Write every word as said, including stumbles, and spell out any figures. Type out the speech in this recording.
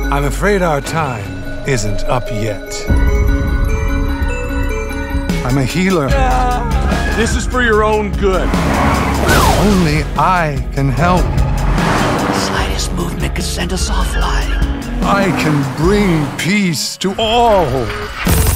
I'm afraid our time isn't up yet. I'm a healer. Ah, this is for your own good. Only I can help. The slightest movement could send us offline. I can bring peace to all.